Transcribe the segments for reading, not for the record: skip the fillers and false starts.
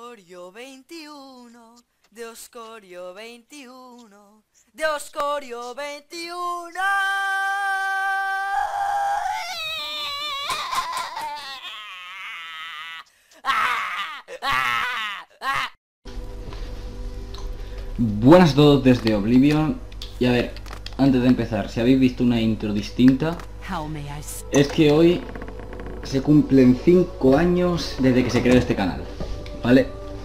Oscorio 21, de Oscorio 21, de Oscorio 21. Buenas a todos desde Oblivion. Y a ver, antes de empezar, si habéis visto una intro distinta, es que hoy se cumplen 5 años desde que se creó este canal, ¿vale?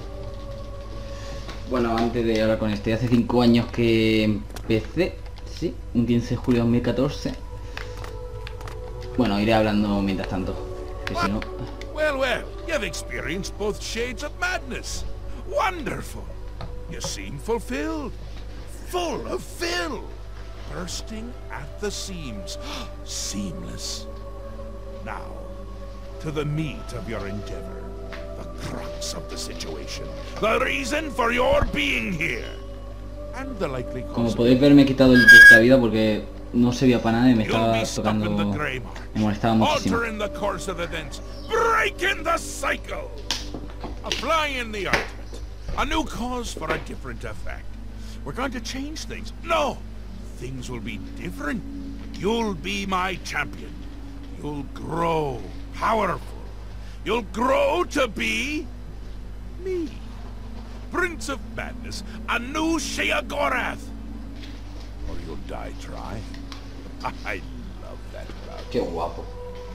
Bueno, antes de hablar con hace 5 años que empecé, sí, un 15 de julio de 2014. Bueno, iré hablando mientras tanto, que si no... Well, you've experienced both shades of madness. Wonderful. You seem fulfilled. Full of fill. Bursting at the seams. Seamless. Now, to the meat of your endeavor. The crux of the situation. The reason for your being here. And the likely cause. Como podéis ver, me he quitado el de vida porque no servía para nada y me estaba tocando... Me molestaba muchísimo. Alter in the course of events. Break in the cycle. A fly in the ointment. A new cause for a different effect. We're going to change things. No! Things will be different. You'll be my champion. You'll grow powerful. You'll grow to be... me. Prince of Madness. A new Sheogorath. Or you'll die trying. I love that about Qué guapo.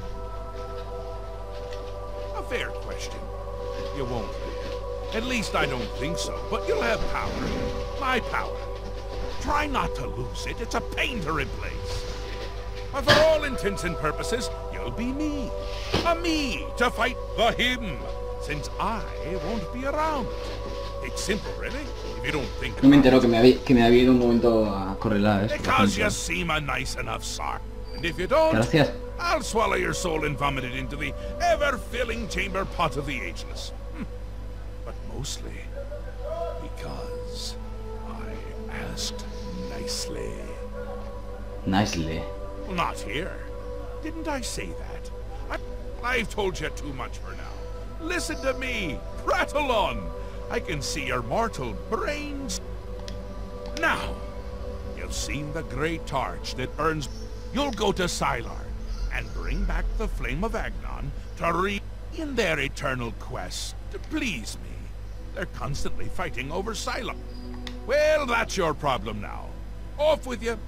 A fair question. You won't live. At least I don't think so, but you'll have power. My power. Try not to lose it. It's a pain to replace. But for all intents and purposes, you'll be me. A me to fight the him, since I won't be around. It's simple, really, if you don't think No me about entero it. que me había ido un momento a correlar, Because you seem a nice enough sort. And if you don't, Gracias. I'll swallow your soul and vomit it into the ever-filling chamber pot of the ageless. But mostly because I asked nicely. Nicely. Well, not here. Didn't I say that? I've told you too much for now. Listen to me. Prattle on. I can see your mortal brains. Now, you've seen the great torch that burns. You'll go to Sylar and bring back the flame of Agnon to in their eternal quest to please me. They're constantly fighting over Sylar. Well, that's your problem now. Off with you.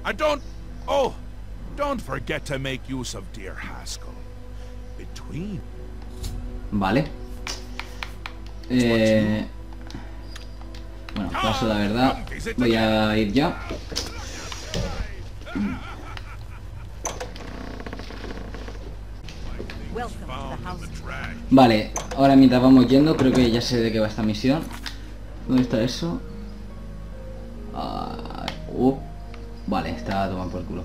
Don't forget to make use of dear Haskell. Between. Vale. Bueno, paso la verdad. Voy a ir ya. Vale, ahora mientras vamos yendo, creo que ya sé de qué va esta misión. ¿Dónde está eso? Vale, está a tomar por culo.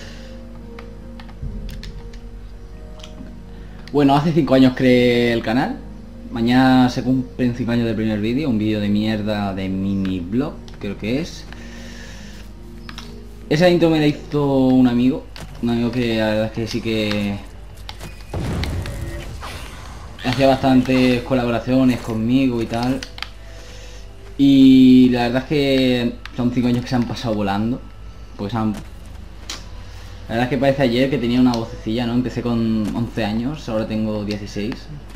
Bueno, hace 5 años creé el canal. Mañana se cumplen 5 años del primer vídeo. Un vídeo de mierda de mini blog, creo que es. Esa intro me la hizo un amigo. Un amigo que la verdad es que sí que hacía bastantes colaboraciones conmigo y tal. Y la verdad es que son 5 años que se han pasado volando. Pues la verdad es que parece ayer que tenía una vocecilla, ¿no? Empecé con 11 años, ahora tengo 16.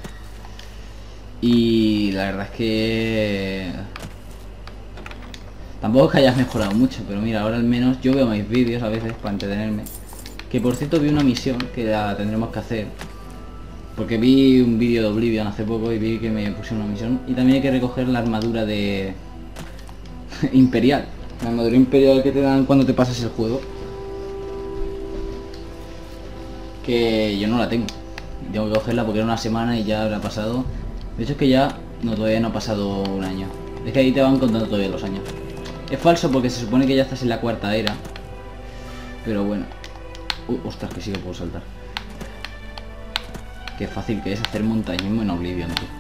Y la verdad es que... tampoco es que hayas mejorado mucho, pero mira, ahora al menos yo veo mis vídeos a veces para entretenerme. Que por cierto vi una misión que la tendremos que hacer. Porque vi un vídeo de Oblivion hace poco y vi que me pusieron una misión. Y también hay que recoger la armadura de... Imperial. La armadura Imperial que te dan cuando te pasas el juego. Que yo no la tengo. Y tengo que cogerla porque era una semana y ya habrá pasado. De hecho es que ya... no, todavía no ha pasado un año. Es que ahí te van contando todavía los años. Es falso porque se supone que ya estás en la 4ª era. Pero bueno. Ostras, que sí que puedo saltar. Qué fácil que es hacer montañismo en Oblivion, tío.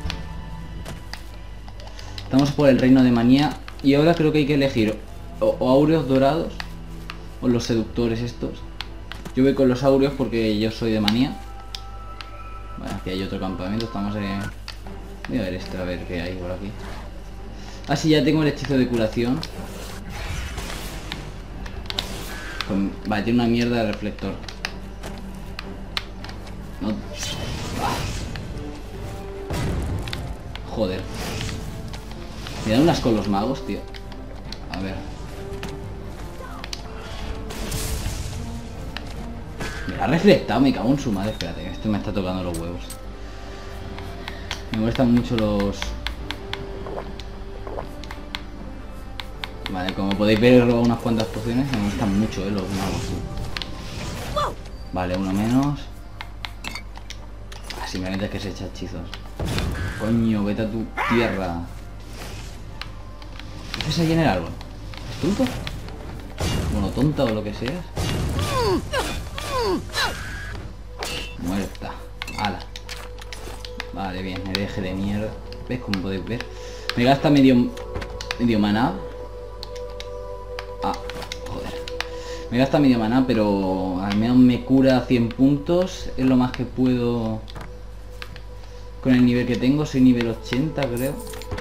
Estamos por el reino de Manía. Y ahora creo que hay que elegir o áureos dorados o los seductores estos. Yo voy con los áureos porque yo soy de Manía. Bueno, aquí hay otro campamento. Estamos Voy a ver esto, a ver qué hay por aquí. Ah, sí, ya tengo el hechizo de curación. Vale, tiene una mierda de reflector. No. Joder. Me dan unas con los magos, tío. A ver. Me la ha reflectado, me cago en su madre. Espérate, que esto me está tocando los huevos. Me molestan mucho los... Vale, como podéis ver he robado unas cuantas pociones. Me molestan mucho, los magos. Vale, uno menos. Simplemente es que se echa hechizos. Coño, vete a tu tierra. ¿Qué haces ahí en el árbol? ¿Es tonto? Bueno, tonta o lo que seas. Muerta. Ala. Vale, bien, me deje de mierda. ¿Ves? Como podéis ver. Me gasta medio maná. Ah, joder. Me gasta medio maná, pero al menos me cura 100 puntos. Es lo más que puedo con el nivel que tengo. Soy nivel 80, creo.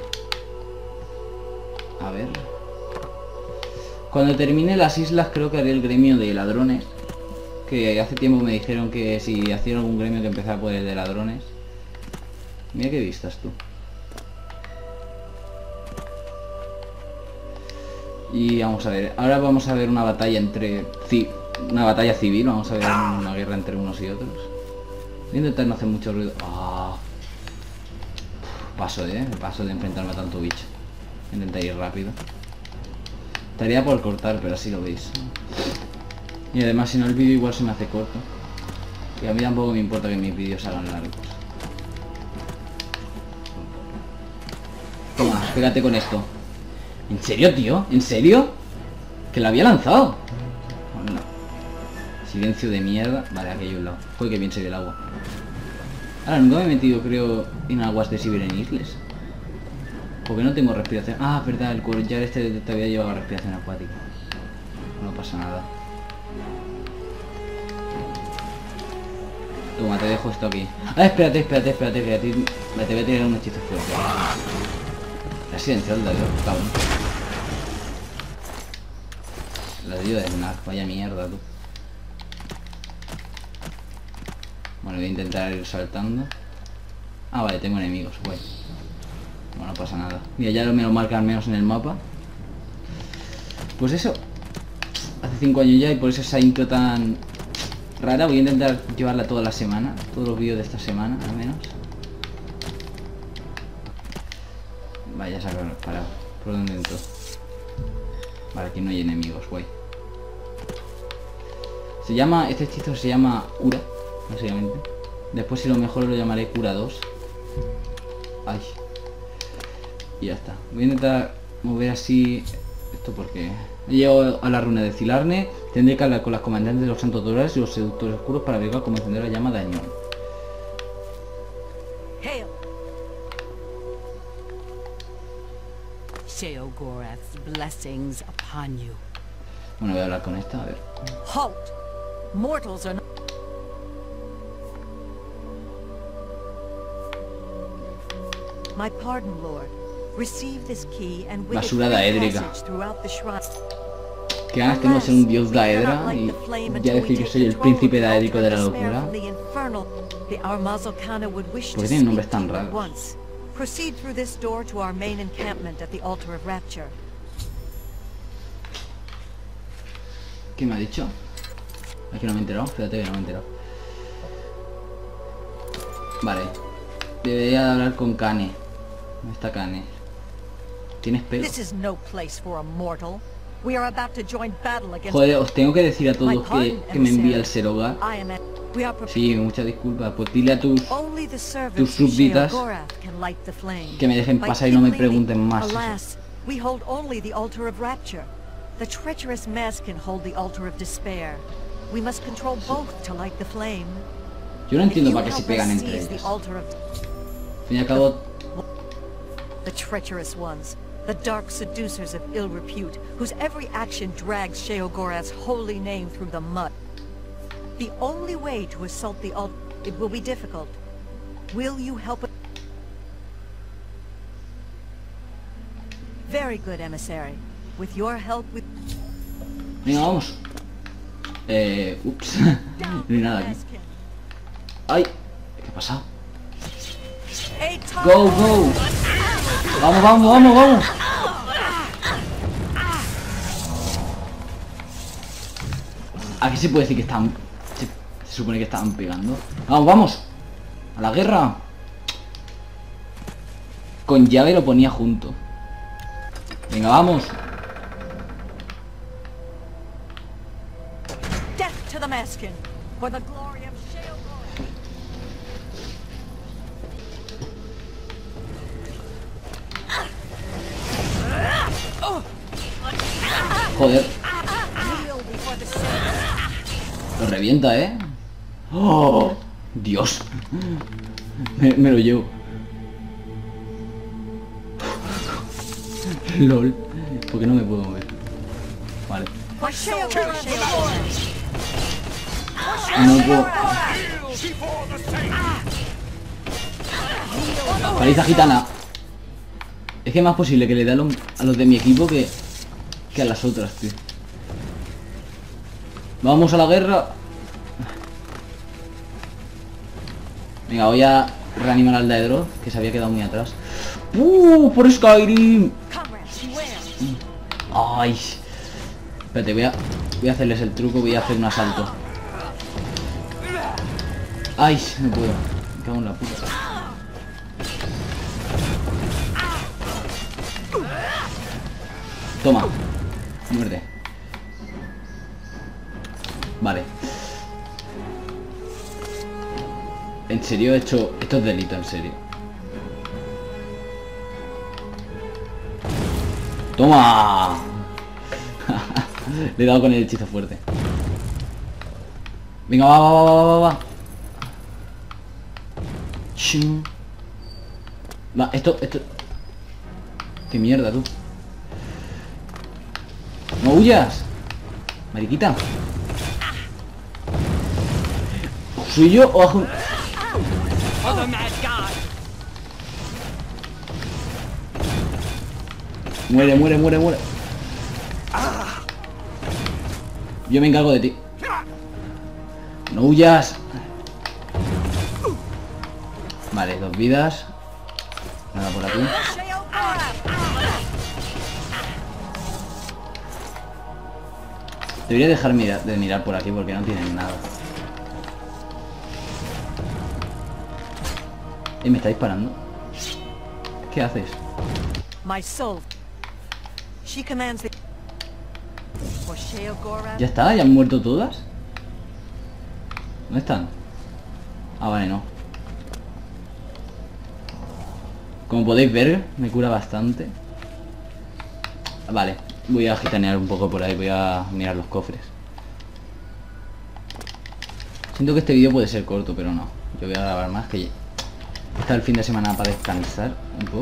A ver. Cuando termine las islas creo que haré el gremio de ladrones. Que hace tiempo me dijeron que si hacía algún gremio que empezara por el de ladrones. Mira qué vistas tú. Y vamos a ver, ahora vamos a ver una batalla entre... una batalla civil, vamos a ver una guerra entre unos y otros. Voy a intentar no hacer mucho ruido. Paso de enfrentarme a tanto bicho. Intentar ir rápido. Estaría por cortar, pero así lo veis. Y además si no el vídeo igual se me hace corto. Y a mí tampoco me importa que mis vídeos hagan largos. Toma, pégate con esto. ¿En serio, tío? ¿En serio? Que lo había lanzado. Oh, no. Silencio de mierda. Vale, aquí hay un lado. Joder, que bien se ve el agua. Ahora, nunca me he metido, creo, en aguas de Siberenisles. Porque no tengo respiración. Ah, verdad, el collar este todavía llevaba respiración acuática. No pasa nada. Toma, te dejo esto aquí. Ah, espérate, que te voy a tirar un hechizo fuerte. La silenciado el daño, cabrón. La dio de Snark, vaya mierda, tú. Bueno, voy a intentar ir saltando. Ah, vale, tengo enemigos, guay. Bueno, no pasa nada. Mira, ya me lo marcan menos en el mapa. Pues eso. Hace 5 años ya y por eso esa intro tan rara. Voy a intentar llevarla toda la semana. Todos los vídeos de esta semana, al menos. Vaya, se ha parado. ¿Por dónde entro? Vale, aquí no hay enemigos, guay. Se llama, este hechizo se llama cura, básicamente. Después si lo mejor lo llamaré cura 2. Ay. Y ya está. Voy a intentar mover así. Esto porque he llegado a la runa de Zilarne. Tendré que hablar con las comandantes de los santos dorados y los seductores oscuros para averiguar cómo encender la llama de Añón. Hail! Sheogorath's blessings upon you. Bueno, voy a hablar con esta, a ver. Halt! Mortals are not... My pardon, Lord. Receive this key and with Basura daédrica. passage throughout the shrine. Que ganas tengo de ser un dios daedra y ya decir que soy el príncipe daédrico de la locura. ¿Por qué tienen nombres tan raros? Proceed through this door to our main encampment at the altar of rapture. ¿Qué me ha dicho? Es que no me he enterado, espérate que no me he enterado. Vale. Debería hablar con Kane. ¿Dónde está Kane? ¿Tienes pelo? This is no place for a mortal. We are about to join battle against... Joder, os tengo que decir a todos que me envía el Serogar. We are Sí, muchas disculpas. Pues dile a tus súbditas que me dejen pasar y no me pregunten más. Alas, we hold only the altar of rapture. The treacherous mass can hold the altar of despair. We must control both to light the flame. Yo no entiendo para qué se pegan entre ellos. Al fin y al cabo... The treacherous ones, the dark seducers of ill repute, whose every action drags Sheogorath's holy name through the mud. The only way to assault the altar, it will be difficult. Will you help us? Very good, emissary. With your help, we... Venga, vamos. Ups. No hay nada aquí. ¡Ay! ¿Qué ha pasado? ¡Go, go! ¡Vamos, vamos, vamos, vamos! Aquí se puede decir que están... Se supone que estaban pegando. ¡Vamos, vamos! ¡A la guerra! Con llave lo ponía junto. Venga, vamos. Death to the Maskin, for the glory of Sheogorath. Joder. Kneel before the Savior. Lo revienta, ¿eh? ¡Oh! Dios. Me lo llevo. LOL. ¿Por qué no me puedo mover? Vale. For Sheogorath. No puedo. Paliza gitana. Es que es más posible que le dé a los de mi equipo que a las otras, tío. Vamos a la guerra. Venga, voy a reanimar al Daedroth, que se había quedado muy atrás. ¡Por Skyrim! ¡Ay! Espérate, voy a hacerles el truco, voy a hacer un asalto. ¡Ay! No puedo. Me cago en la puta. Toma. Muerde. Vale. En serio, esto es delito, en serio. ¡Toma! Le he dado con el hechizo fuerte. Venga, va. Chum. Va, esto... ¡Qué mierda, tú! ¡No huyas! Mariquita. ¿Soy yo o bajo? Muere. Yo me encargo de ti. No huyas. Vale, 2 vidas. Nada por aquí. Debería dejar de mirar por aquí porque no tienen nada. ¿Y me está disparando? ¿Qué haces? My soul. She commands the... For Sheogorath. ¿Ya está? ¿Ya han muerto todas? ¿Dónde están? Ah, vale, no. Como podéis ver, me cura bastante. Vale, voy a gitanear un poco por ahí, voy a mirar los cofres. Siento que este vídeo puede ser corto, pero no. Yo voy a grabar más, que está el fin de semana para descansar un poco.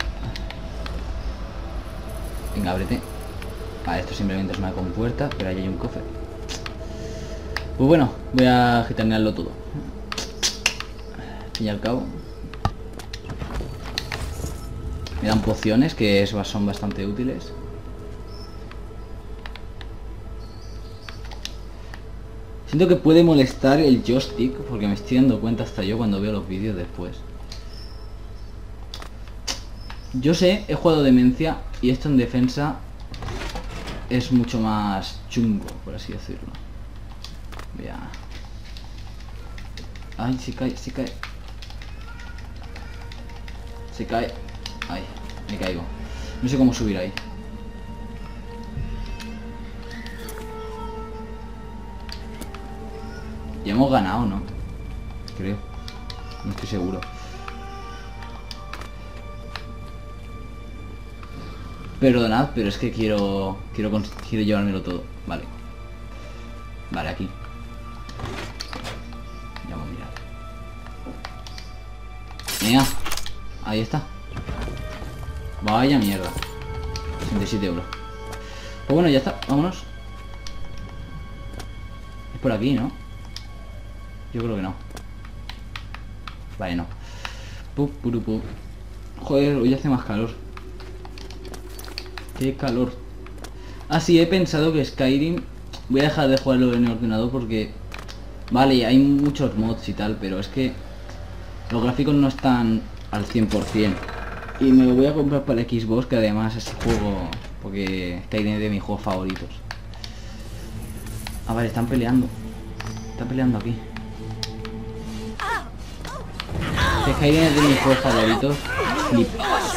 Venga, ábrete. Vale, esto simplemente es una compuerta, pero ahí hay un cofre. Pues bueno, voy a gitanearlo todo. Al fin y al cabo me dan pociones que son bastante útiles. Siento que puede molestar el joystick, porque me estoy dando cuenta hasta yo cuando veo los vídeos después. Yo sé, he jugado Demencia y esto en defensa es mucho más chungo, por así decirlo. Voy a... Ay, se cae. Se cae. Ay, me caigo. No sé cómo subir ahí. Ya hemos ganado, ¿no? Creo. No estoy seguro. Perdonad, pero es que quiero llevármelo todo. Vale. Vale, aquí. Ya hemos mirado. Venga. Ahí está. Vaya mierda. 67 euros. Pues bueno, ya está. Vámonos. Es por aquí, ¿no? Yo creo que no. Vale, no. Joder, hoy hace más calor. Qué calor. Ah, sí, he pensado que Skyrim voy a dejar de jugarlo en el ordenador porque... Vale, hay muchos mods y tal, pero es que los gráficos no están al 100%. Y me lo voy a comprar para el Xbox, que además es juego... Porque Skyrim es de mis juegos favoritos. Ah, vale, están peleando. Están peleando aquí. Que Skyrim es de mis juegos favoritos. Flip.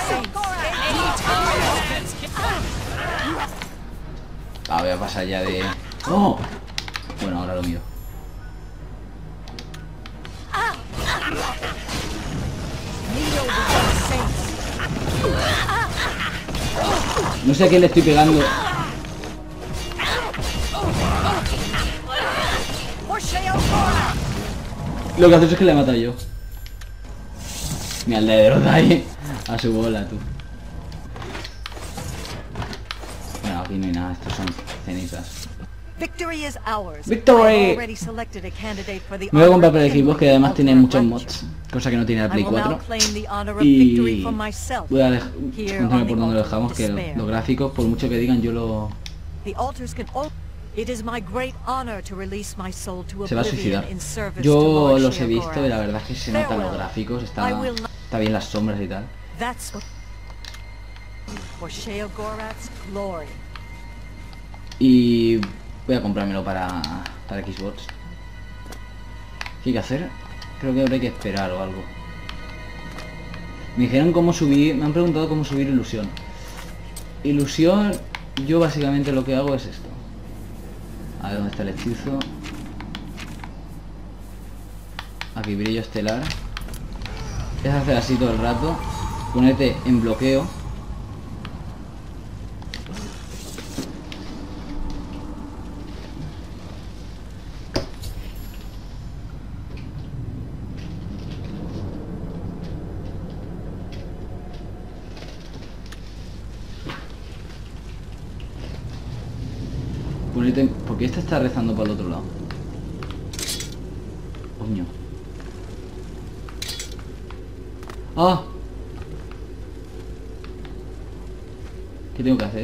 Ah, voy a pasar ya de... ¡Oh! Bueno, ahora lo miro. No sé a quién le estoy pegando. Lo que haces es que le he matado yo. Mira, le derrota ahí a su bola, tú. Bueno, aquí no hay nada, estos son cenizas. Victory is ours. Victory. I've already selected a candidate for the Me voy a comprar honor para of el Xbox, que además tiene Ultimate muchos Righteous. mods, cosa que no tiene la I Play will now 4. claim the honor of victory Y for myself. voy a Here continuar on por the donde lo altar dejamos, of que despair. los gráficos, por mucho que digan, yo lo... The altars can It is my great honor to release my soul to Se va a oblivion suicidar. in service to Yo Lord los he visto y la Sheogorath. verdad es que se notan los gráficos, está bien las sombras y tal. That's what for Sheogorath's glory. Y voy a comprármelo para Xbox. ¿Qué hay que hacer? Creo que habrá que esperar o algo. Me dijeron cómo subir, me han preguntado cómo subir ilusión. Ilusión, yo básicamente lo que hago es esto. A ver dónde está el hechizo. Aquí, brillo estelar. Es hacer así todo el rato. Ponete en bloqueo. Ponete... ¿Por qué esta está rezando para el otro lado? Coño. ¡Ah! ¿Qué tengo que hacer?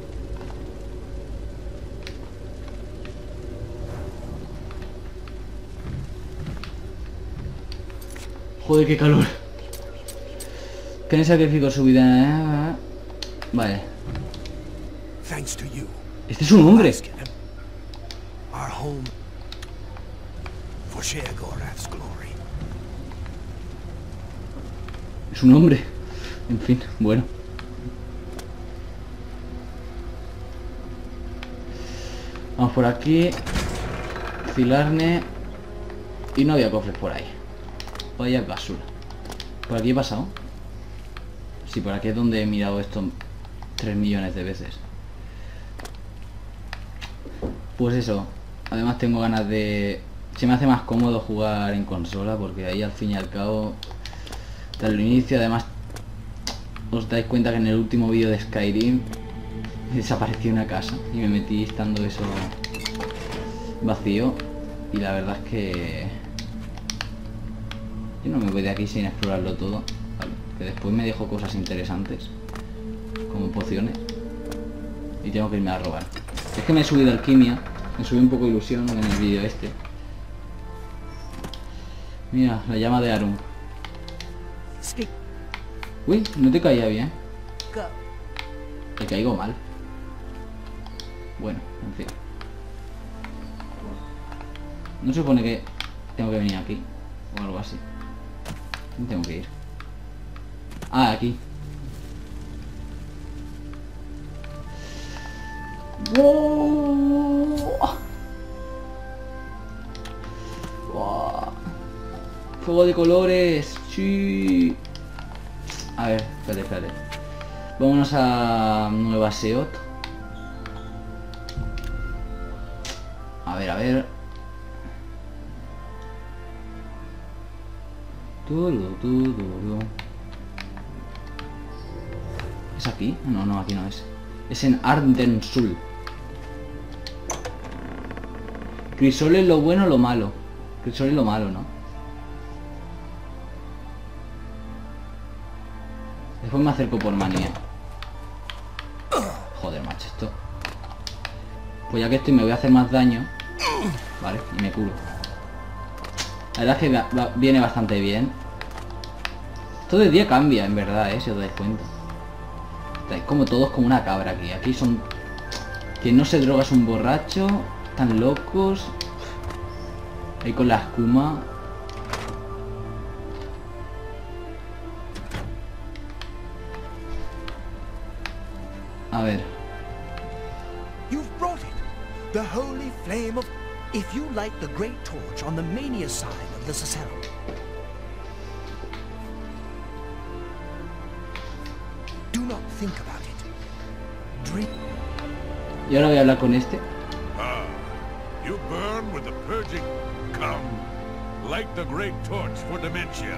Joder, qué calor. ¿Quién sacrificó su vida? Vale. Thanks to you. Este es un hombre. Our home for Sheogorath's glory. Es un hombre. En fin, bueno. Vamos por aquí. Filarne. Y no había cofres por ahí. Vaya basura. ¿Por aquí he pasado? Sí, por aquí es donde he mirado esto 3 millones de veces. Pues eso. Además tengo ganas de... Se me hace más cómodo jugar en consola porque ahí al fin y al cabo... Desde el inicio, además... Os dais cuenta que en el último vídeo de Skyrim desapareció una casa y me metí estando eso vacío. Y la verdad es que... Yo no me voy de aquí sin explorarlo todo, ¿vale? Que después me dejo cosas interesantes, como pociones. Y tengo que irme a robar. Es que me he subido alquimia, me subí un poco de ilusión en el vídeo este. Mira, la llama de Arun. Speak. Uy, no te caía bien. Go. Te caigo mal. Bueno, en fin. No se supone que tengo que venir aquí o algo así. ¿Dónde tengo que ir? Ah, aquí. ¡Wow! ¡Wow! Fuego de colores. Sí. A ver, espérate. Vámonos a Nueva Seot. A ver. ¿Es aquí? No, aquí no es. Es en Ardensul. Crisol es lo bueno o lo malo. Crisol es lo malo, ¿no? Después me acerco por manía. Macho, esto. Pues ya que estoy me voy a hacer más daño. Vale, y me curo. La verdad es que viene bastante bien. Esto de día cambia, en verdad, si os dais cuenta. Estáis como todos como una cabra aquí. Aquí son... Quien no se droga es un borracho. Están locos. Ahí con la escuma. A ver. You've brought it. The holy flame of... If you light the great torch on the Mania side of the Cicero. Do not think about it. Dream. Y ahora voy a hablar con este. Ah, you burn with the purging. Come, light the great torch for dementia.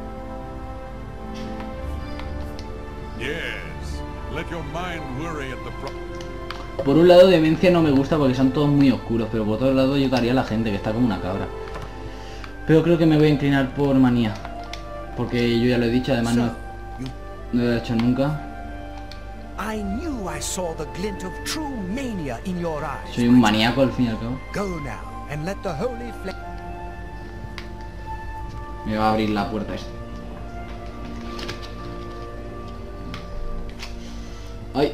Yes, let your mind worry at the Por un lado demencia no me gusta porque son todos muy oscuros, pero por otro lado yo daría a la gente que está como una cabra. Pero creo que me voy a inclinar por manía. Porque yo ya lo he dicho, además no lo he hecho nunca. I knew I saw the glint of true mania in your eyes. Soy un maníaco al fin y al cabo. Go now and let the holy flame. Me va a abrir la puerta esta. ¡Ay!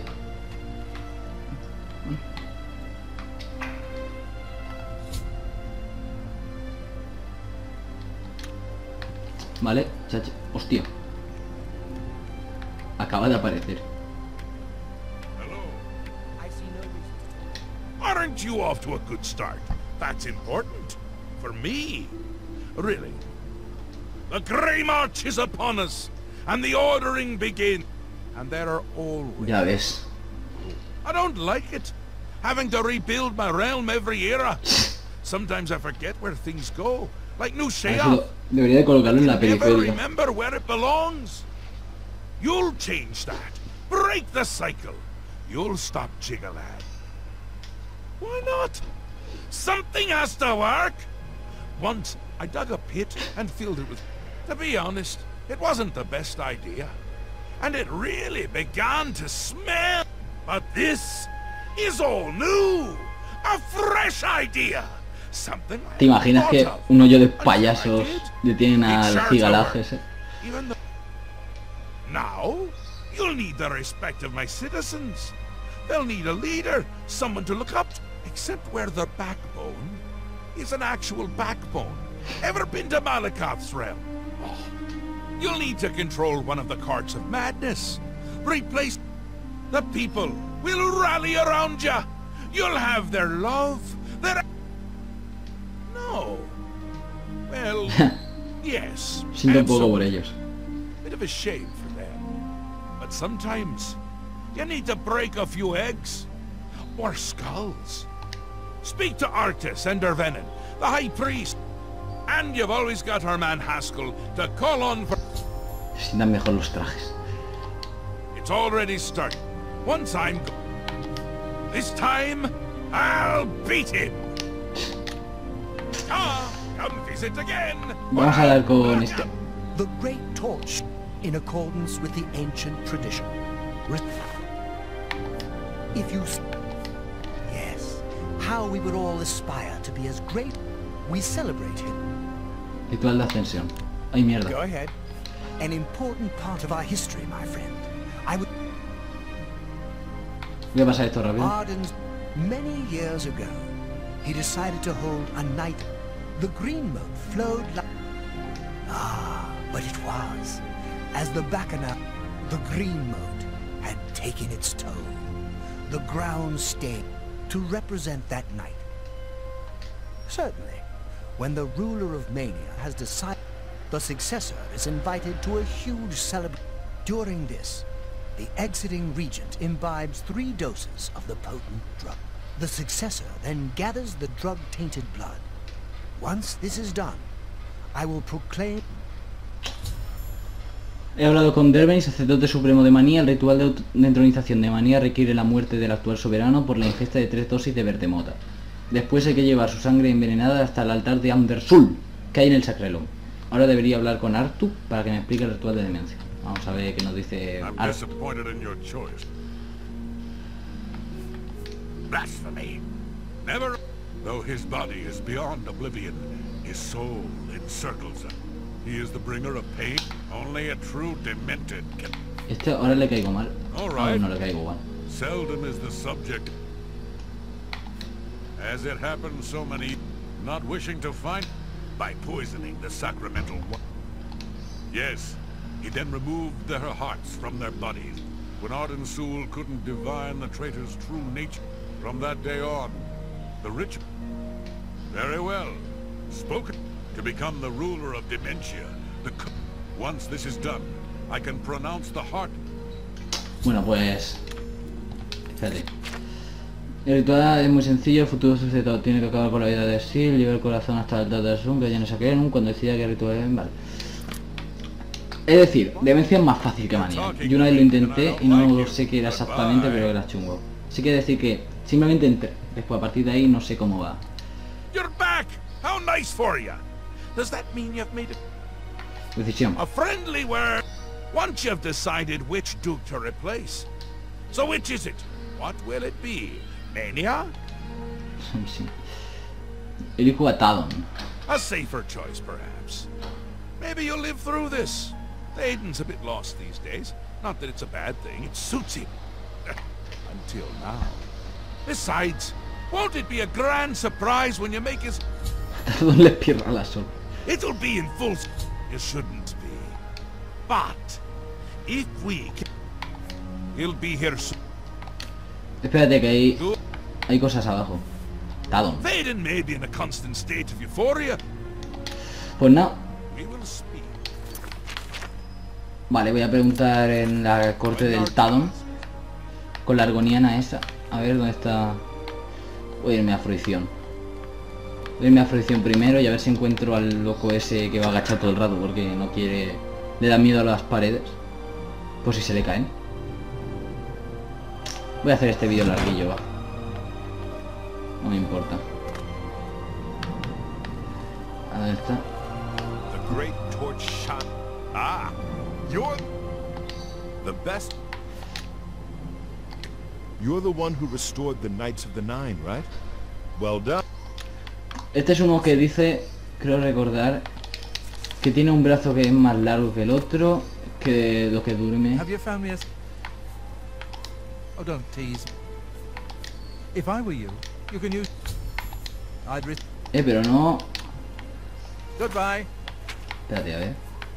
Vale, chacho. Hostia. Acaba de aparecer. Hello. I see no reason. Aren't you off to a good start? That's important. For me. Really. The Grey March is upon us, and the ordering begins. And there are always... Ya ves. I don't like it. Having to rebuild my realm every era. Sometimes I forget where things go. Like New Sheoth. Debería de colocarlo en la Never periferia. remember where it belongs. You'll change that. Break the cycle. You'll stop Jiggalad. Why not? Something has to work. Once I dug a pit and filled it with... To be honest, it wasn't the best idea. And it really began to smell. But this is all new. A fresh idea. Something I ¿Te imaginas que thought of. un hoyo de Until I payasos did, detienen it al sure gigalaje worked. ese? Even though... Now, you'll need the respect of my citizens. They'll need a leader, someone to look up to. Except where the backbone is an actual backbone. Ever been to Malakoth's realm? Oh. You'll need to control one of the carts of madness. Replace... The people will rally around you. You'll have their love, their... No. Well, yes. Siento un and poco so- por ellos. Bit of a shame for them. But sometimes you need to break a few eggs or skulls. Speak to Artis and Dervenin, the High Priest. And you've always got our man Haskell to call on for... Sientan mejor los trajes. It's already started. Once I'm go... This time, I'll beat him. Ah, come visit again. Vamos a hablar con este. The great torch, in accordance with the ancient tradition. If you... Yes, how we would all aspire to be as great. We celebrate him. Ritual de ascensión. Ay, mierda. Go ahead. An important part of our history, my friend. I would... Voy a pasar esto rápido. Arden's... Many years ago, he decided to hold a night. The green moat flowed like... Ah, but it was. As the Bacchanal, the green moat had taken its toll. The ground stayed to represent that night. Certainly, when the ruler of Mania has decided, the successor is invited to a huge celebration. During this, the exiting regent imbibes 3 doses of the potent drug. The successor then gathers the drug-tainted blood. Once this is done, I will proclaim... He hablado con Dervenin, sacerdote supremo de Manía. El ritual de entronización de Manía requiere la muerte del actual soberano por la ingesta de 3 dosis de bergamota. Después hay que llevar su sangre envenenada hasta el altar de Andersul, que hay en el Sacrelum. Ahora debería hablar con Artu para que me explique el ritual de demencia. Vamos a ver qué nos dice I'm Artu. disappointed in your choice. Blasphemy. Never. Though his body is beyond oblivion, his soul encircles him. He is the bringer of pain. Only a true demented can. Este ahora le caigo mal. All Ahora right. no le caigo mal. Seldom is the subject. As it happened so many, not wishing to find by poisoning the sacramental one. Yes, he then removed their hearts from their bodies. When Ardensul couldn't divine the traitor's true nature, from that day on, the ritual. Very well. Spoken to become the ruler of Dementia. Once this is done, I can pronounce the heart. Bueno, pues... Espérate. El ritual es muy sencillo, el futuro sucesor tiene que acabar con la vida de Sil, llevar el corazón hasta el altar del Sun, que ya no se creen cuando decida que el ritual es... Vale. Es decir, demencia es más fácil que manía. Yo una vez lo intenté y no sé qué era exactamente, pero era chungo. Sí que decir que simplemente entré. Después a partir de ahí no sé cómo va. You're back! How nice for you! Does that mean you've made a Decisión. friendly word? Once you've decided which Duke to replace. So which is it? What will it be? Mania? Sí. Elijo a Tadon. A safer choice, perhaps. Maybe you'll live through this. Aiden's a bit lost these days. Not that it's a bad thing, it suits him. Until now. Besides, won't it be a grand surprise when you make his... Tadon le pierda la sol. It'll be in full... You shouldn't be. But, if we can... He'll be here soon. Espérate que hay cosas abajo. Tadon. Aiden may be in a constant state of euphoria. Pues no. We will speak. Vale, voy a preguntar en la corte del Tadon. Con la argoniana esa. A ver dónde está. Voy a irme a fruición. Voy a irme a fruición primero y a ver si encuentro al loco ese que va a agachar todo el rato porque no quiere... Le da miedo a las paredes. Por si se le caen. Voy a hacer este vídeo larguillo, va. No me importa. A ver, está. The great torch shot. Ah, you're the best. You're the one who restored the Knights of the Nine, right? Well done. Este es uno que dice, creo recordar, que tiene un brazo que es más largo que el otro, que lo que duerme. Have you found me a... Oh, don't tease. If I were you can use... I'd risk... Pero no... Goodbye. Espérate, a ver.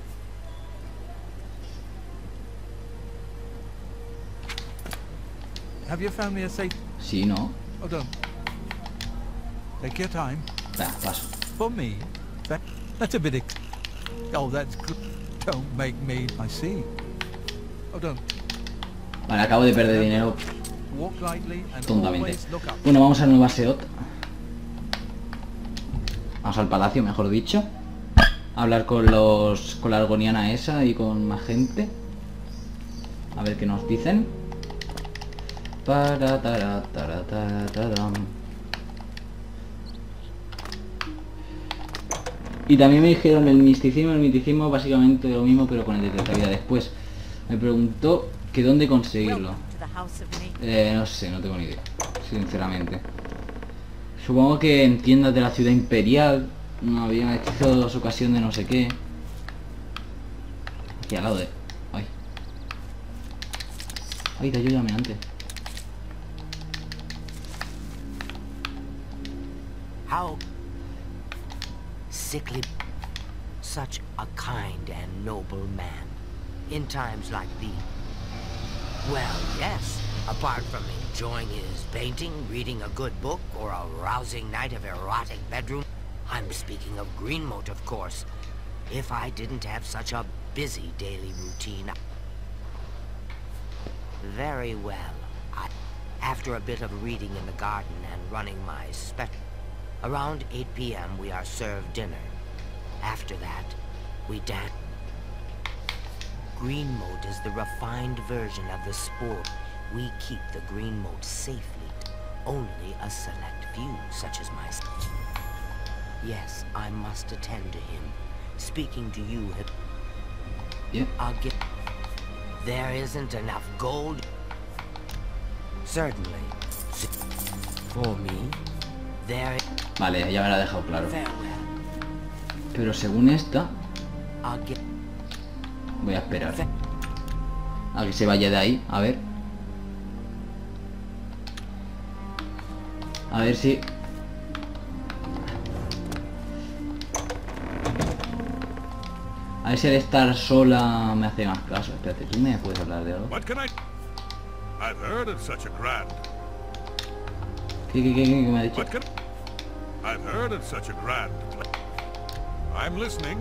Have you found me a safe... Sí, no. Oh, don't. Take your time. Va, paso. For me? That's a bit... Oh, that's good. Don't make me... I see. Oh, don't. Vale, acabo de perder dinero Walk lightly and tontamente. always look up. Bueno, vamos a Nueva Seot. Vamos al palacio, mejor dicho. A hablar con los... con la argoniana esa y con más gente. A ver qué nos dicen. Para tara, tara, tara, taram. Y también me dijeron el misticismo básicamente lo mismo pero con el de la vida después. Me preguntó que dónde conseguirlo. No sé, no tengo ni idea, sinceramente. Supongo que en tiendas de la ciudad imperial. No había hecho 2 ocasiones de no sé qué. Aquí al lado de... Ay. Ay, te ayúdame antes. How sickly, such a kind and noble man in times like these. Well, yes, apart from enjoying his painting, reading a good book, or a rousing night of erotic bedroom, I'm speaking of Greenmote, of course. If I didn't have such a busy daily routine. Very well. After a bit of reading in the garden and running my around 8 p.m. we are served dinner. After that, we dance. Greenmote is the refined version of the sport. We keep the Greenmote safely. Only a select few, such as myself. Yes, I must attend to him. Speaking to you, Yep. I'll get... There isn't enough gold? Certainly. For me, there. Vale, ya me lo ha dejado claro. Farewell. Pero según esta, I'll get. voy a esperar a que se vaya de ahí, a ver. A ver si... A ver si el estar sola me hace más caso. Espérate, ¿tú me puedes hablar de algo? What can I... I've heard of such a grand... ¿Qué me ha dicho? What can... I've heard of such a grand... I'm listening.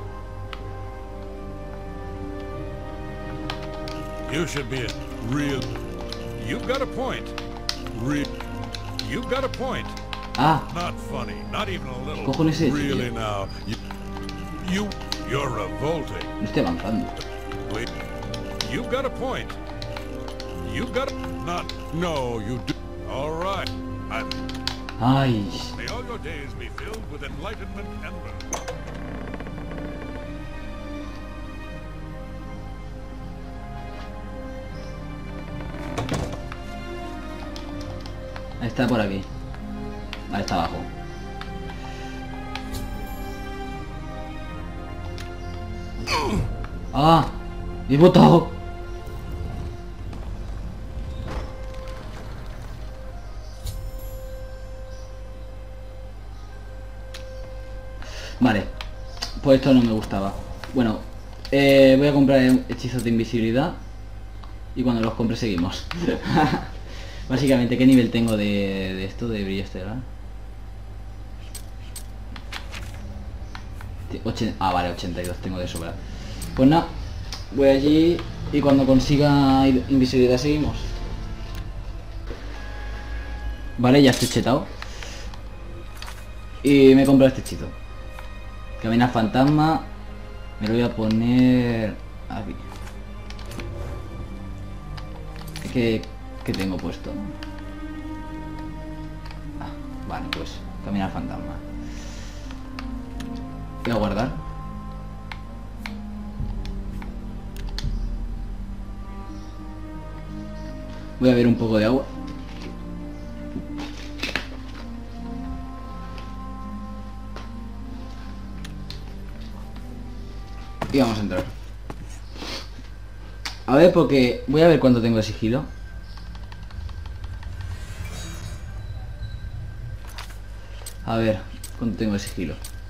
You should be a real... You've got a point. Real... You've got a point. Ah, Not funny, not even a little. cojones es, Really tío? now. You're revolting. No estoy avanzando. Wait. You've got a point. You've got not. No, you do. All right. Ay, May all your days be filled with enlightenment and learning. está por aquí. Vale, está abajo. ¡Ah! ¡He botado! Vale. Pues esto no me gustaba. Bueno, voy a comprar hechizos de invisibilidad. Y cuando los compre seguimos. Básicamente, ¿qué nivel tengo de esto, de brillo estelar? Ah, vale, 82 tengo de sobra. Pues nada, voy allí y cuando consiga invisibilidad seguimos. Vale, ya estoy chetado. Y me he comprado este hechizo. Camina fantasma. Me lo voy a poner aquí. ¿Qué tengo puesto? Ah, vale, pues caminar fantasma. Voy a guardar. Voy a ver un poco de agua. Y vamos a entrar. A ver, porque voy a ver cuánto tengo de sigilo. A ver, cuánto tengo de sigilo.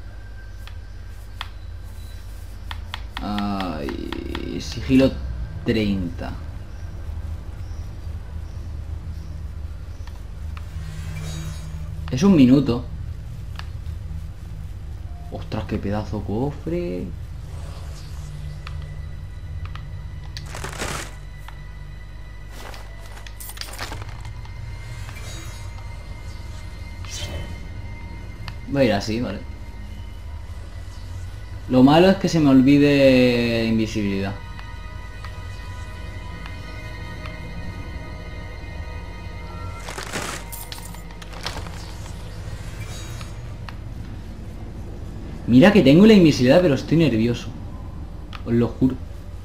Ay, sigilo 30. Es un minuto. Ostras, qué pedazo cofre. Voy a ir así, vale. Lo malo es que se me olvide invisibilidad. Mira que tengo la invisibilidad, pero estoy nervioso. Os lo juro.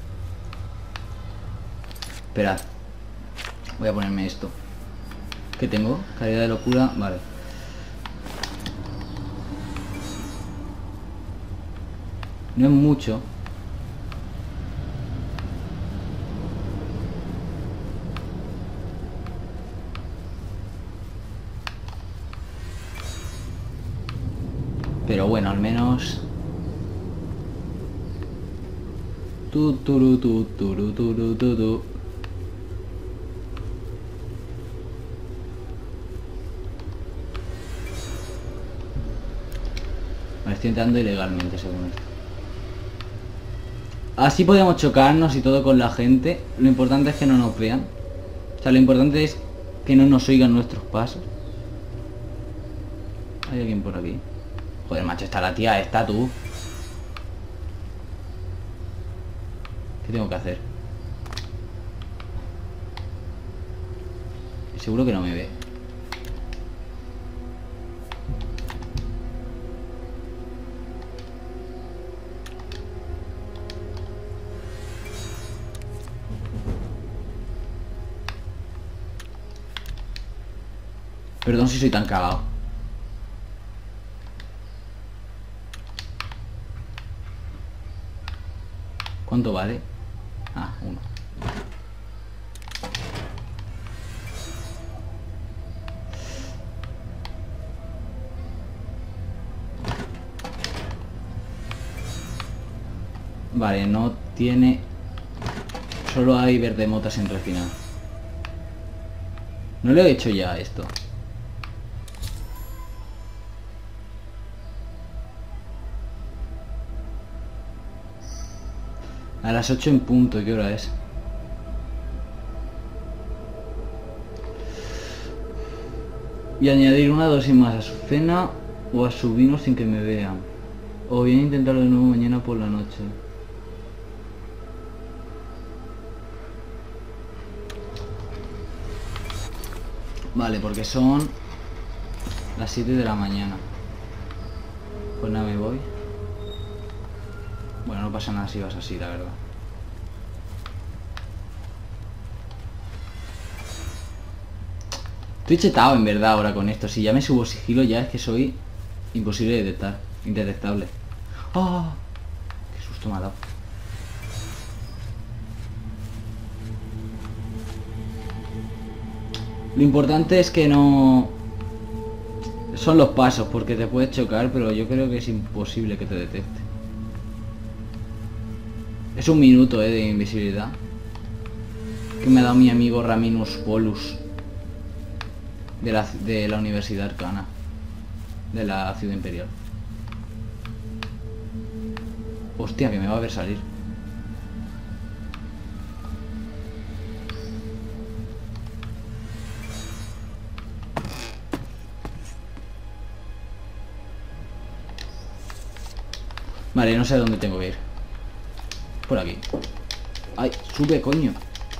Esperad. Voy a ponerme esto. ¿Qué tengo? Calidad de locura, vale. No es mucho. Pero bueno, al menos... Tu. Me estoy entrando ilegalmente, según esto. Así podemos chocarnos y todo con la gente. Lo importante es que no nos vean. O sea, lo importante es que no nos oigan nuestros pasos. ¿Hay alguien por aquí? Joder, macho, está la tía, está tú. ¿Qué tengo que hacer? Seguro que no me ve. Perdón si soy tan cagado. ¿Cuánto vale? Ah, 1. Vale, no tiene... Solo hay berdemotas en refinado. No le he hecho ya esto. A las 8 en punto, ¿y qué hora es? Y añadir una dosis más a su cena o a su vino sin que me vean. O bien intentarlo de nuevo mañana por la noche. Vale, porque son las 7 de la mañana. Pues nada, me voy. Bueno, no pasa nada si vas así, la verdad. Estoy chetado en verdad ahora con esto. Si ya me subo sigilo ya es que soy imposible de detectar. Indetectable. ¡Oh! ¡Qué susto me ha dado! Lo importante es que no... Son los pasos, porque te puedes chocar, pero yo creo que es imposible que te detecte. Es 1 minuto, de invisibilidad. Que me ha dado mi amigo Raminus Polus. De la Universidad Arcana. De la Ciudad Imperial. Hostia, que me va a ver salir. Vale, no sé a dónde tengo que ir. Por aquí. ¡Ay! ¡Sube, coño!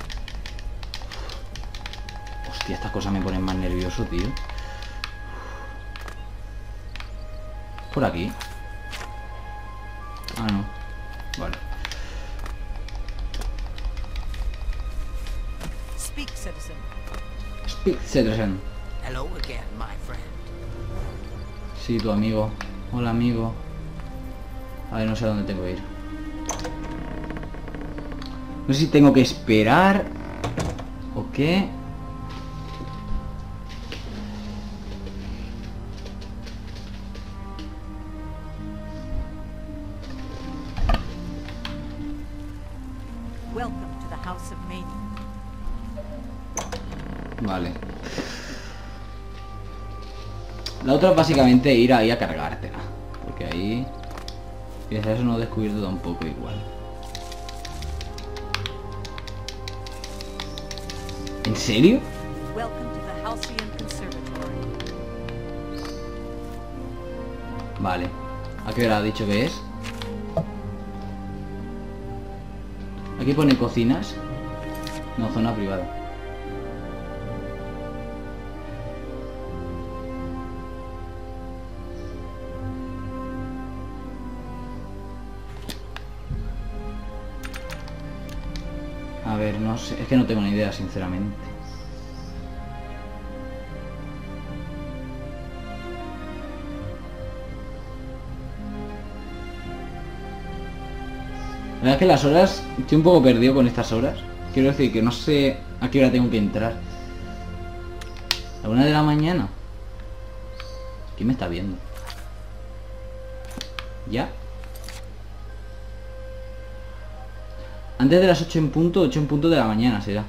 Hostia, estas cosas me ponen más nervioso, tío. Por aquí. Ah, no. Vale. Speak, citizen. Speak, citizen. Hello again, my friend. Sí, tu amigo. Hola, amigo. A ver, no sé a dónde tengo que ir. No sé si tengo que esperar o qué. Welcome to the House of Mania. Vale. La otra es básicamente ir ahí a cargártela. Porque ahí... Quizás eso no he descubierto tampoco igual. ¿En serio? Welcome to the Halcyon Conservatory. Vale. ¿A qué hora ha dicho que es? Aquí pone cocinas. No, zona privada. A ver, no sé, es que no tengo ni idea, sinceramente. La verdad es que las horas, estoy un poco perdido con estas horas. Quiero decir que no sé a qué hora tengo que entrar. ¿A 1 de la mañana? ¿Quién me está viendo? ¿Ya? Antes de las 8 en punto de la mañana será.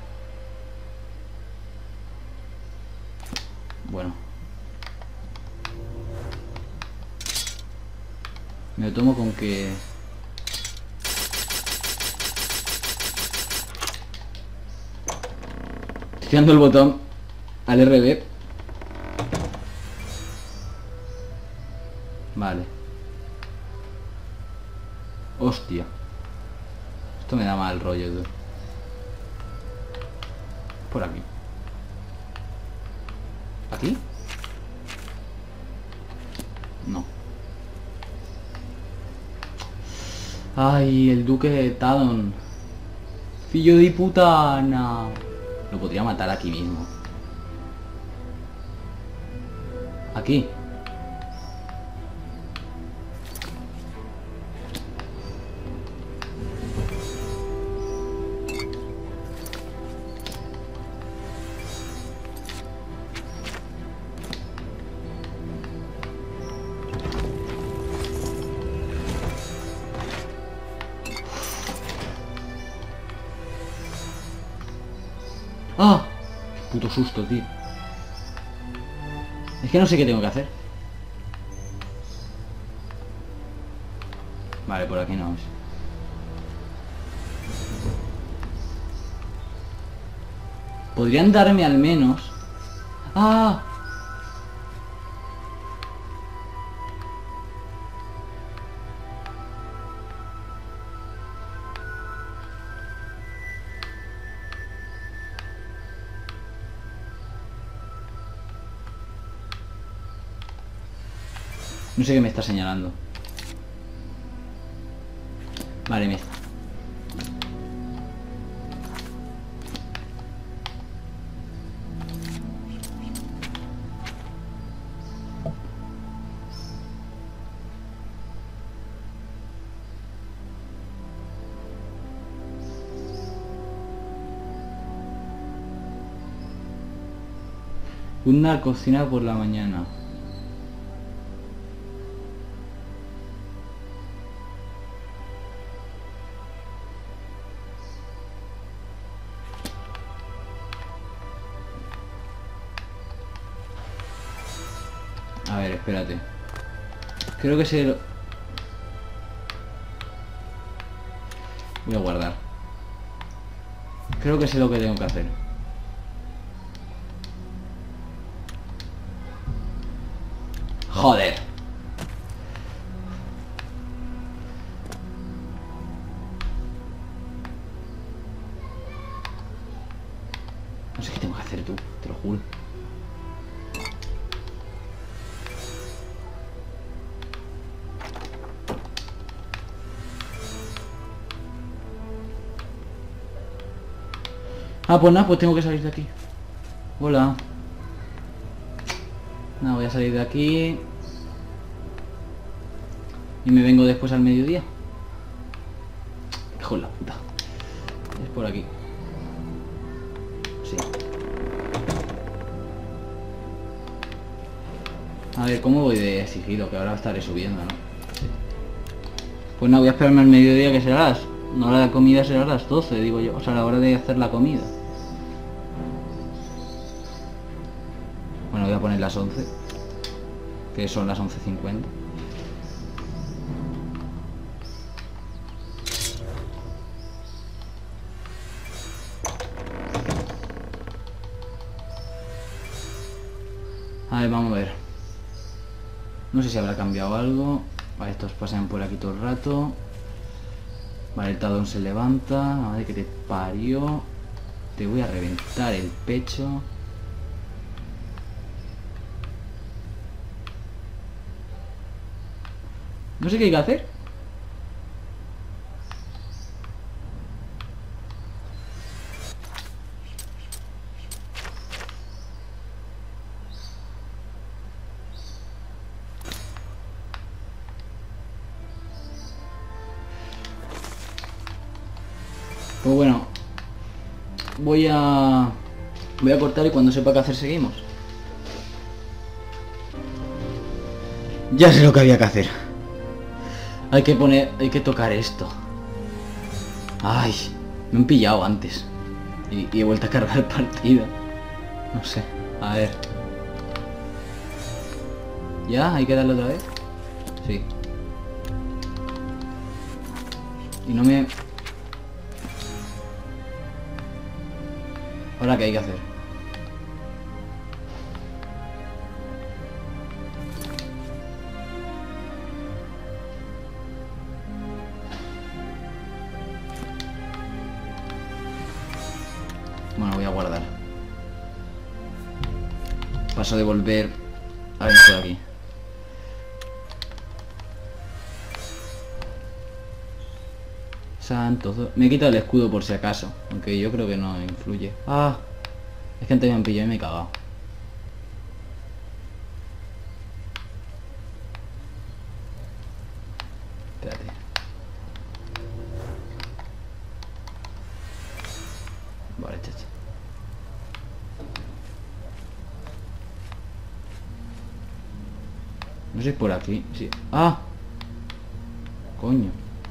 Bueno. Me lo tomo con que... Estoy dando el botón al RB. Vale. Hostia. Esto me da mal rollo, tú. Por aquí. ¿Aquí? No. Ay, el duque de Tadon. Fillo de putana. Lo podría matar aquí mismo. Aquí. ¡Ah! ¡Qué puto susto, tío! Es que no sé qué tengo que hacer. Vale, por aquí no es. Podrían darme al menos... ¡Ah! No sé qué me está señalando. Vale, me está. Una cocina por la mañana. A ver, espérate. Creo que se lo... Voy a guardar. Creo que sé lo que tengo que hacer. Joder. No sé qué tengo que hacer, tú, te lo juro. Ah, pues nada, pues tengo que salir de aquí. Hola. Nada, voy a salir de aquí. Y me vengo después al mediodía. Hijo de la puta. Es por aquí. Sí. A ver, ¿cómo voy de sigilo? Que ahora estaré subiendo, ¿no? Sí. Pues nada, voy a esperarme al mediodía, que será las... No, la comida será a las 12, digo yo. O sea, a la hora de hacer la comida. Bueno, voy a poner las 11. Que son las 11:50. A ver, vamos a ver. No sé si habrá cambiado algo. Vale, estos pasan por aquí todo el rato. Vale, el talón se levanta. Madre que te parió. Te voy a reventar el pecho. No sé qué hay que hacer. Pues bueno, voy a cortar y cuando sepa qué hacer seguimos. Ya sé lo que había que hacer. Hay que tocar esto. Ay, me han pillado antes. Y he vuelto a cargar partida. No sé, a ver. ¿Ya? ¿Hay que darle otra vez? Sí. Y no me... ¿Ahora qué hay que hacer? Bueno, voy a guardar. Paso de volver a ver por aquí. Santo... Me he quitado el escudo por si acaso, aunque yo creo que no influye. Ah, es que antes me han pillado y me he cagado. No sé, por aquí. Sí. ¡Ah! Coño.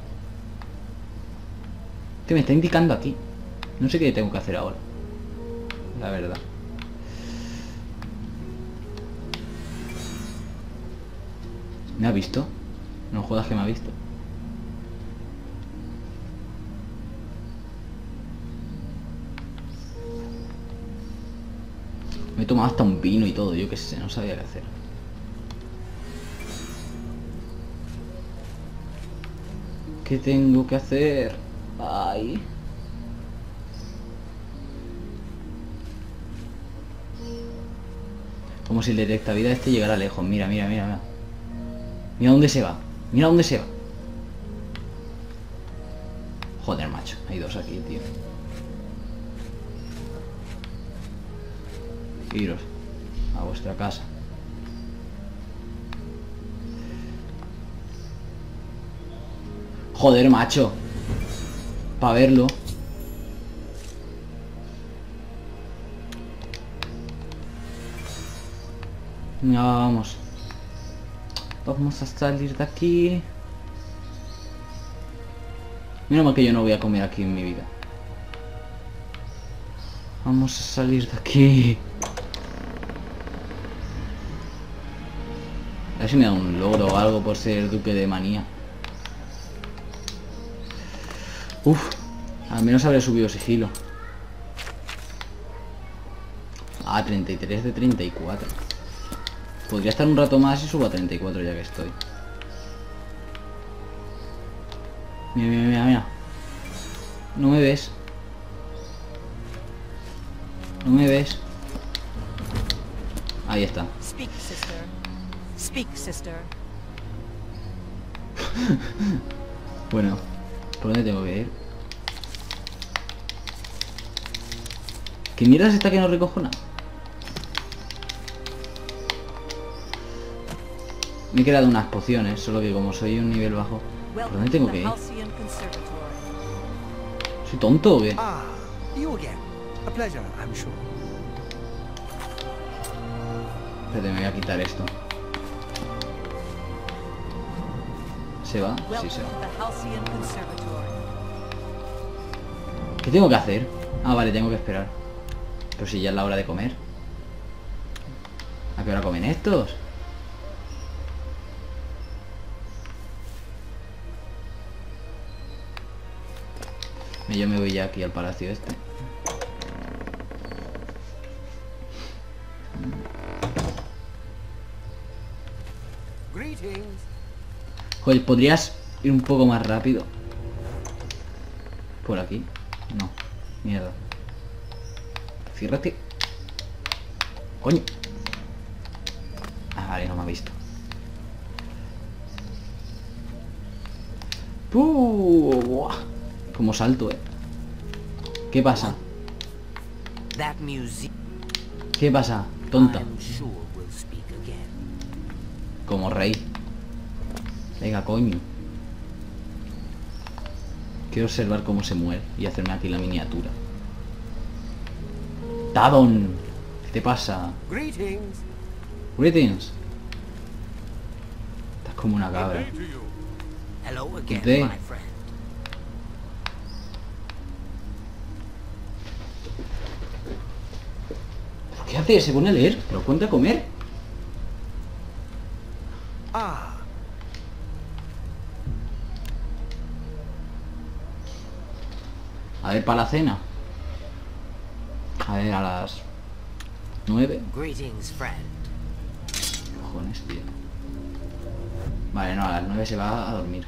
Que me está indicando aquí. No sé qué tengo que hacer ahora. La verdad. ¿Me ha visto? No jodas que me ha visto. Me he tomado hasta un vino y todo, yo qué sé, no sabía qué hacer. ¿Qué tengo que hacer? Ay. Como si el detecta vida este llegara lejos. Mira, mira, mira, mira. Mira dónde se va. Mira dónde se va. Joder, macho. Hay dos aquí, tío. Iros a vuestra casa. Joder, macho. Para verlo. Ya vamos. Vamos a salir de aquí. Menos mal que yo no voy a comer aquí en mi vida. Vamos a salir de aquí. A ver si me da un logro o algo por ser duque de manía. Uf, al menos habré subido sigilo. Ah, 33 de 34. Podría estar un rato más y subo a 34 ya que estoy. Mira, mira, mira, mira. No me ves. No me ves. Ahí está. Speak, sister. Speak, sister. Bueno, ¿por dónde tengo que ir? ¿Qué mierda es esta que no recojo nada? Me he quedado unas pociones, solo que como soy un nivel bajo. ¿Por dónde tengo que ir? ¿Soy tonto o qué? Ah, you again. A pleasure, I'm sure. Espérate, me voy a quitar esto. ¿Se va? Sí, se va. ¿Qué tengo que hacer? Ah, vale, tengo que esperar. Pero si ya es la hora de comer. ¿A qué hora comen estos? Yo me voy ya aquí al palacio este. Joder, ¿podrías ir un poco más rápido? ¿Por aquí? No. Mierda. Ciérrate. Coño. Ah, vale, no me ha visto. Buah. Como salto, ¿Qué pasa? ¿Qué pasa? Tonta. Como rey. Venga, coño. Quiero observar cómo se muere y hacerme aquí la miniatura. Tadon. ¿Qué te pasa? Greetings. Estás como una cabra. Good day. ¿Qué hace? ¿Se pone a leer? ¿Pero ponte a comer? Ah. A ver, para la cena. A ver, a las 9. Cojones, tío. Vale, no, a las 9 se va a dormir.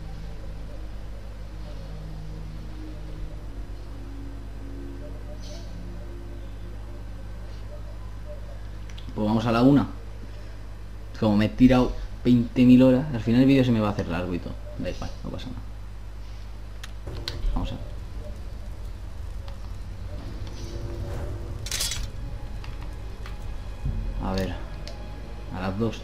Pues vamos a la 1. Como me he tirado 20.000 horas, al final el vídeo se me va a hacer largo y todo. Da igual, no pasa nada. Vamos a ver. A ver. A las 2.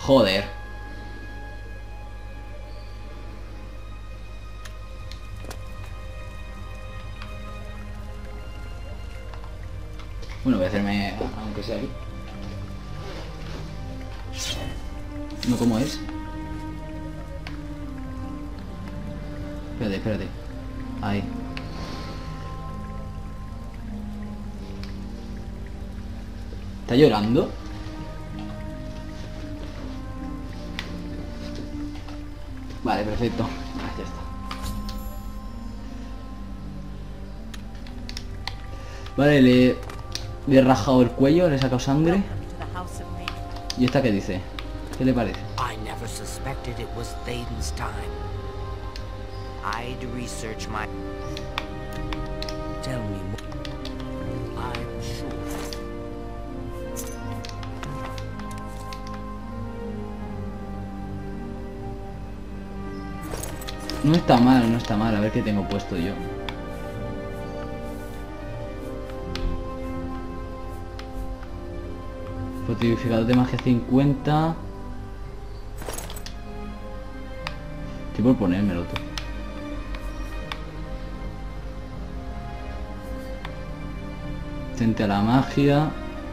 Joder. Bueno, voy a hacerme, aunque sea aquí. No, ¿cómo es? Espérate, espérate. Ahí. ¿Está llorando? Vale, perfecto. Ah, ya está. Vale, le he rajado el cuello, le he sacado sangre. ¿Y esta qué dice? ¿Qué le parece? I never suspected it was Thaden's time. I'd research my... Tell me more. I'm sure. No está mal, no está mal. A ver qué tengo puesto yo. Fortificador de magia 50. Estoy por ponérmelo tú. Tente a la magia.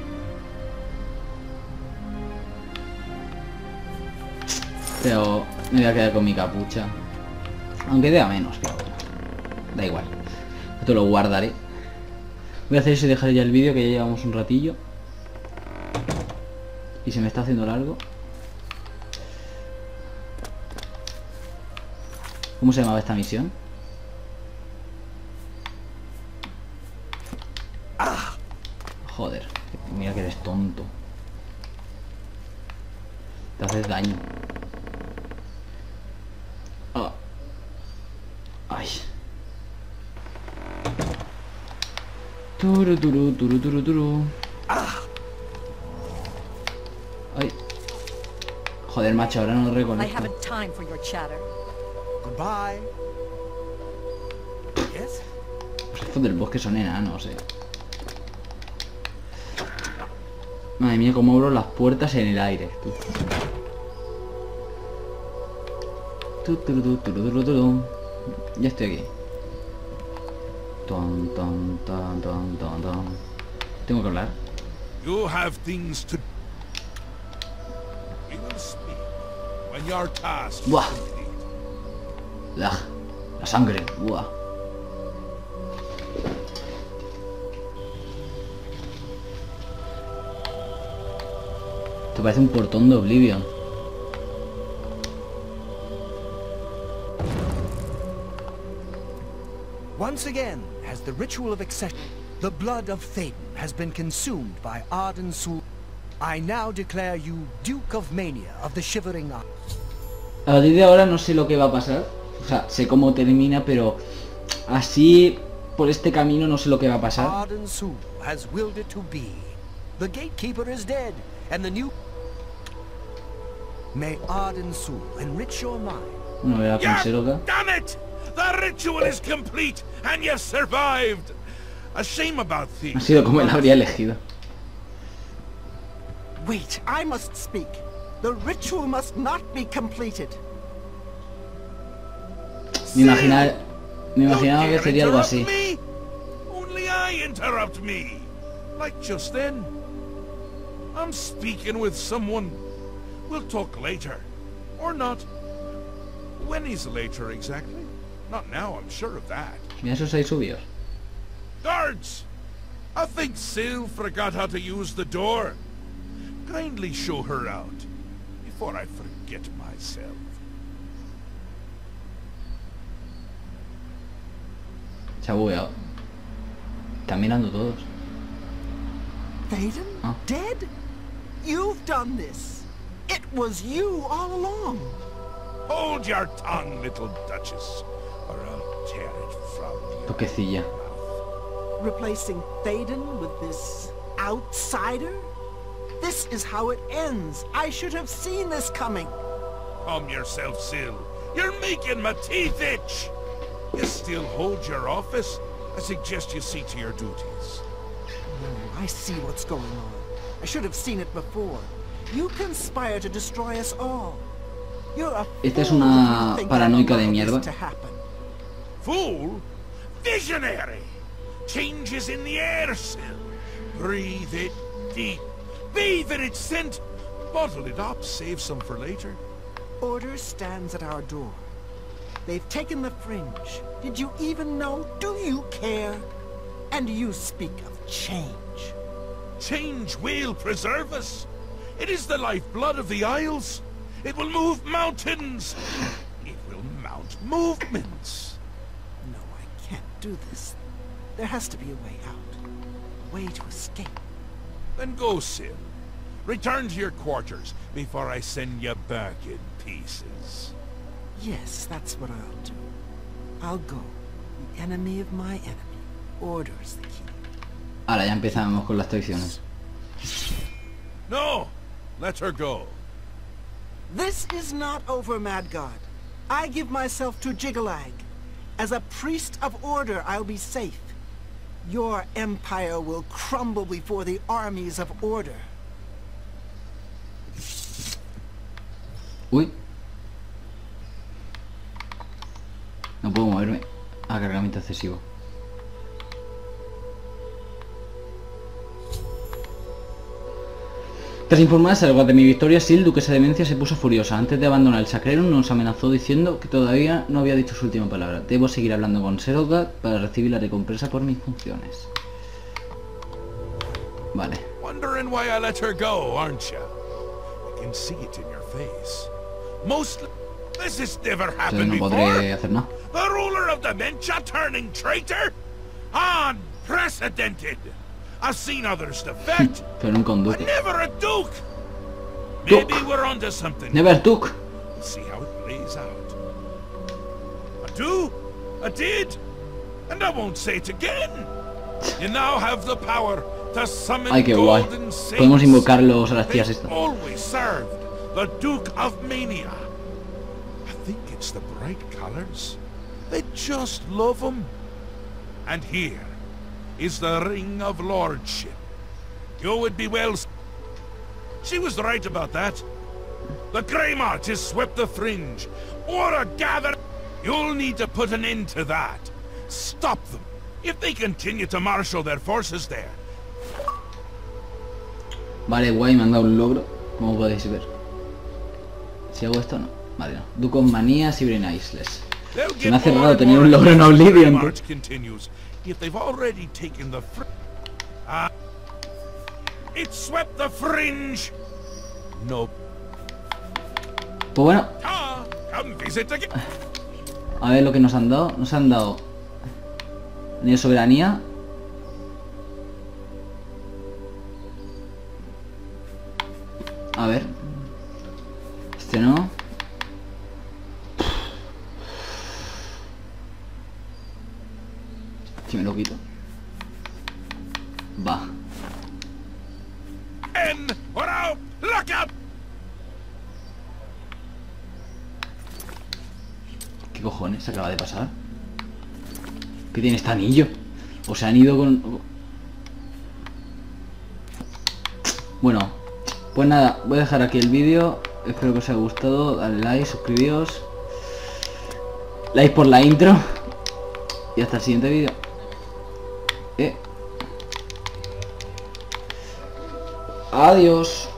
Pero me voy a quedar con mi capucha. Aunque dé a menos, pero bueno. Da igual. Esto lo guardaré. Voy a hacer eso y dejaré ya el vídeo, que ya llevamos un ratillo. Y se me está haciendo largo. ¿Cómo se llamaba esta misión? Joder, mira que eres tonto. Te haces daño. Ah. Ay. Turu, turu, turu, turu, turu. Ay. Joder, macho, ahora no lo I reconozco. haven't time for your chatter. Goodbye. Yes? Los elfos del bosque son enanos, Madre mía, cómo abro las puertas en el aire, tú. Ya estoy aquí. Tengo que hablar. You have things to... We will speak when your task is Buah. complete. La sangre. Buah. Esto parece un portón de Oblivion. Once again has the ritual of accession. The blood of Thaden has been consumed by Arden Sul. I now declare you Duke of Mania of the Shivering Isles. A partir de ahora no sé lo que va a pasar. O sea, sé cómo termina, pero así por este camino no sé lo que va a pasar. Arden Sul has willed it to be. The gatekeeper is dead, and the new... May Arden Sul enrich your mind. Bueno, voy a Yeah, acá. damn it! The ritual is complete, and you've survived. A shame about Ha things. sido como él habría elegido. Wait, I must speak. The ritual must not be completed. Me imaginaba que Don't sería algo interrupt así. me. Only I interrupt me. Like just then. I'm speaking with someone. We'll talk later. Or not. When is later exactly? Not now, I'm sure of that. Mira esos 6 subidos. Guards! I think Syl forgot how to use the door. Kindly show her out before I forget myself. Se ha bugueado. Están mirando todos. Thaden? Huh? Dead? You've done this. It was you all along. Hold your tongue, little Duchess, or I'll tear it from you. Toquecilla. Replacing Thaden with this outsider? This is how it ends. I should have seen this coming. Calm yourself, Syl. You're making my teeth itch. You still hold your office? I suggest you see to your duties. I see what's going on. I should have seen it before. You conspire to destroy us all. You're a Esta es fool una if you think paranoica I'll de allow mierda. this to happen. Fool? Visionary! Changes in the air sill. Breathe it deep. Bathe in its scent. Bottle it up, save some for later. Order stands at our door. They've taken the fringe. Did you even know? Do you care? And you speak of change. Change will preserve us. It is the lifeblood of the Isles. It will move mountains. It will mount movements. No, I can't do this. There has to be a way out. A way to escape. Then go, Sil. Return to your quarters before I send you back in pieces. Yes, that's what I'll do. I'll go. The enemy of my enemy orders the key. Ahora ya empezamos con las traiciones. No! Let her go. This is not over, Mad God. I give myself to Jiggalag. As a priest of order, I'll be safe. Your empire will crumble before the armies of order. Uy. No puedo moverme. Cargamento excesivo. Tras informar a Selgoth de mi victoria, Sil, duquesa de Mencia, se puso furiosa. Antes de abandonar el Sacrerum nos amenazó diciendo que todavía no había dicho su última palabra. Debo seguir hablando con Selgoth para recibir la recompensa por mis funciones. Vale. Wondering why I let her go, aren't you? I can see it in your face. Mostly, this has never happened Entonces no before. podré hacer nada. The ruler of Dementia turning traitor? Unprecedented. I've seen others defect, Pero nunca un but duque. never a duke. Duke. Maybe we're onto something. Never took. We'll see how it plays out. A do, a did, and I won't say it again. You now have the power to summon Ay, qué guay. golden saints. Podemos invocarlos a las tías They've estas. always served the Duke of Mania. I think it's the bright colors. They just love them. And here is the Ring of Lordship. You would be well... She was right about that. The Grey March has swept the fringe. Order gather... You'll need to put an end to that. Stop them. If they continue to marshal their forces there. Vale, guay, me han dado un logro, como podéis ver. Si hago esto, no. Vale, no. Duke of Manía, Sibrin Isles. They'll Se me get hace more raro and tener more un logro en aggressive as the Oblivion, tío. march continues. If they've already taken the it swept the fringe. No. Pues bueno, Come visit again. a ver lo que nos han dado. Nos han dado Anillo de Soberanía. A ver. Este no. Si me lo quito. Va. In or out. Look out. ¿Qué cojones acaba de pasar? ¿Qué tiene este anillo? O se han ido con... Bueno, pues nada, voy a dejar aquí el vídeo. Espero que os haya gustado. Dale like, suscribíos. Like por la intro. Y hasta el siguiente vídeo. Adiós.